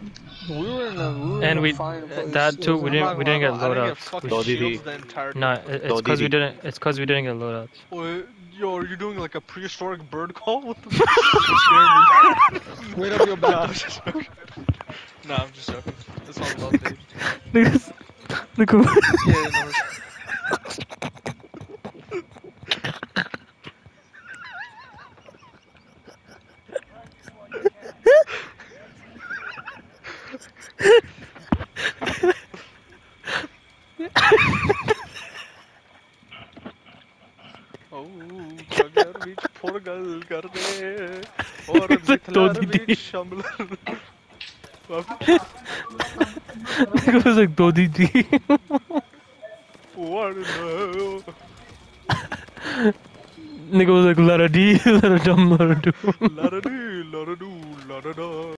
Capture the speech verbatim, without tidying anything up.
We were in a, we were And in a we fine place. that too. We I'm not didn't we gonna didn't get lie, bro. I didn't get loadouts. fucking We shields the entire Nah, time. it's cause we didn't. It's cause we didn't get loadouts. Wait, yo, are you doing like a prehistoric bird call? What the fuck? You scared me. Wait up your Nah, back. I'm just joking. Nah, I'm just joking. It's all love, babe. Look at this. Look at Yeah, no. Oh, Sagar ਵਿੱਚ ਫੁਰ ਗੱਲ ਕਰਦੇ ਔਰ ਮਿਥਲਾ ਵਿੱਚ ਸ਼ਾਮਲ It was like Dodi D. What no? Nigga was like, la da dee, la da dum, la da do. La da do, la da do, la da da.